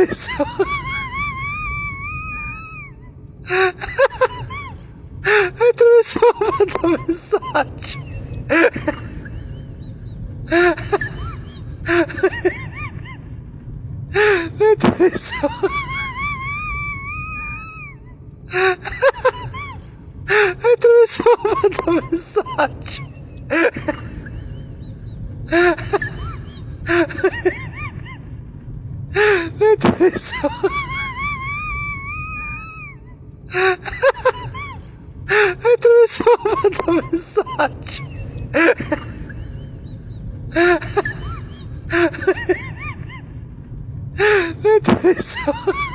Attraversava fatto messaggio. Attraversava fatto messaggio. Attraversava fatto messaggio. Attraversava